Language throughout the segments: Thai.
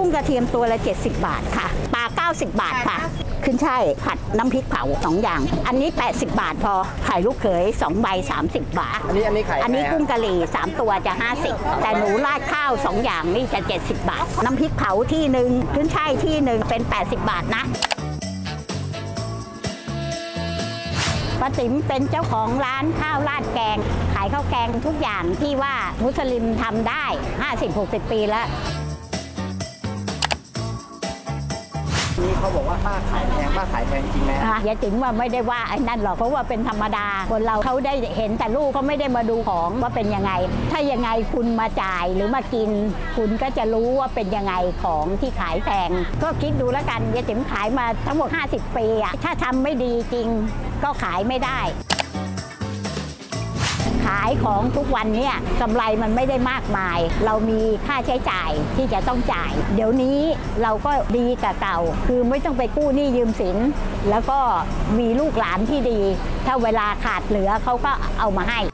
กุ้งกระเทียมตัวละ70 บาทค่ะปลา90 บาทค่ะขึ้นช่ายผัดน้ำพริกเผา2 อย่างอันนี้80 บาทพอไข่ลูกเขย2 ใบ30 บาทอันนี้ไข่อันนี้กุ้งกะหรี่3 ตัวจะ50แต่หนูราดข้าว2 อย่างนี่จะ70 บาทน้ำพริกเผาที่หนึ่งขึ้นช่ายที่หนึ่งเป็น80 บาทนะป้าติ๋มเป็นเจ้าของร้านข้าวราดแกงขายข้าวแกงทุกอย่างที่ว่ามุสลิมทำได้ 50-60 ปีแล้วนี่เขาบอกว่าป้าขายแพงจริงไหมอย่าติ๋มว่าไม่ได้ว่าไอ้นั่นหรอกเพราะว่าเป็นธรรมดาคนเราเขาได้เห็นแต่ลูกเขาไม่ได้มาดูของว่าเป็นยังไงถ้ายังไงคุณมาจ่ายหรือมากินคุณก็จะรู้ว่าเป็นยังไงของที่ขายแพงก็คิดดูแล้วกันอย่าติ๋มขายมาทั้งหมด50 ปีอะถ้าทำไม่ดีจริงก็ขายไม่ได้ขายของทุกวันเนี่ยกำไรมันไม่ได้มากมายเรามีค่าใช้จ่ายที่จะต้องจ่ายเดี๋ยวนี้เราก็ดีกับเก่าคือไม่ต้องไปกู้หนี้ยืมสินแล้วก็มีลูกหลานที่ดีถ้าเวลาขาดเหลือเขาก็เอามาให้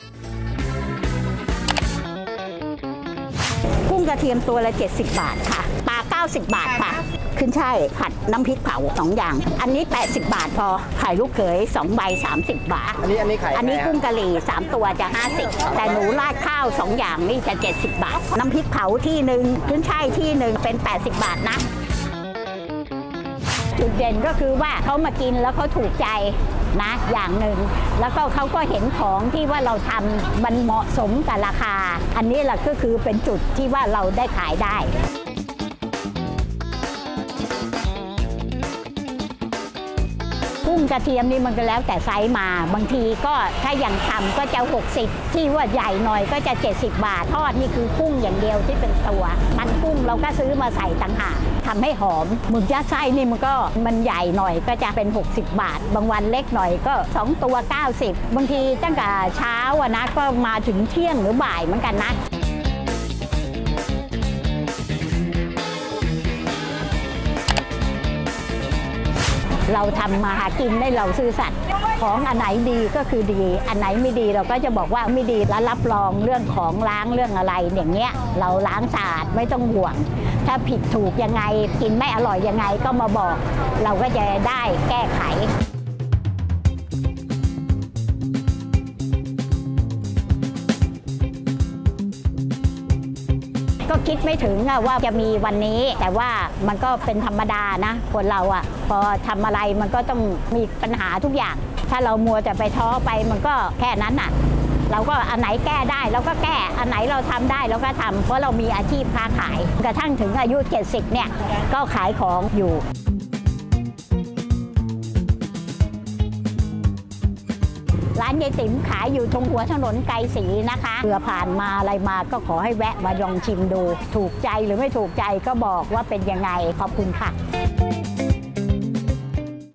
กุ้งกระเทียมตัวละ70 บาทค่ะปลา90 บาทค่ะขึ้นช่ายผัดน้ำพริกเผา2 อย่างอันนี้80 บาทพอไข่ลูกเขย2 ใบ30 บาทอันนี้ไข่อันนี้กุ้งกะหรี่3 ตัวจะ50แต่หนูราดข้าว2 อย่างนี่จะ70 บาทน้ำพริกเผาที่หนึ่งขึ้นช่ายที่หนึ่งเป็น80 บาทนะจุดเด่นก็คือว่าเขามากินแล้วเขาถูกใจนะอย่างหนึ่งแล้วก็เขาก็เห็นของที่ว่าเราทำมันเหมาะสมกับราคาอันนี้แหละก็คือเป็นจุดที่ว่าเราได้ขายได้กุ้งกระเทียมนี่มันก็แล้วแต่ไซส์มาบางทีก็ถ้าอย่างทำก็จะ60ที่ว่าใหญ่หน่อยก็จะ70 บาททอดนี่คือกุ้งอย่างเดียวที่เป็นตัวมันกุ้งเราก็ซื้อมาใส่ต่างหากทำให้หอมหมึกยัดไส้นี่มันใหญ่หน่อยก็จะเป็น60 บาทบางวันเล็กหน่อยก็2 ตัว90บางทีตั้งแต่เช้านะก็มาถึงเที่ยงหรือบ่ายเหมือนกันนะเราทำมาหากินได้เราซื่อสัตย์ของอันไหนดีก็คือดีอันไหนไม่ดีเราก็จะบอกว่าไม่ดีแล้วรับรองเรื่องของล้างเรื่องอะไรอย่างเงี้ยเราล้างสะอาดไม่ต้องห่วงถ้าผิดถูกยังไงกินไม่อร่อยยังไงก็มาบอกเราก็จะได้แก้ไขก็คิดไม่ถึงว่าจะมีวันนี้แต่ว่ามันก็เป็นธรรมดานะคนเราพอทำอะไรมันก็ต้องมีปัญหาทุกอย่างถ้าเรามัวแต่ไปท้อไปมันก็แค่นั้นเราก็อันไหนแก้ได้เราก็แก้อันไหนเราทำได้เราก็ทำเพราะเรามีอาชีพค้าขายกระทั่งถึงอายุ70เนี่ยก็ขายของอยู่ร้านยายติ๋มขายอยู่ตรงหัวถนนไกรศรีนะคะเผื่อผ่านมาอะไรมาก็ขอให้แวะมาลองชิมดูถูกใจหรือไม่ถูกใจก็บอกว่าเป็นยังไงขอบคุณค่ะ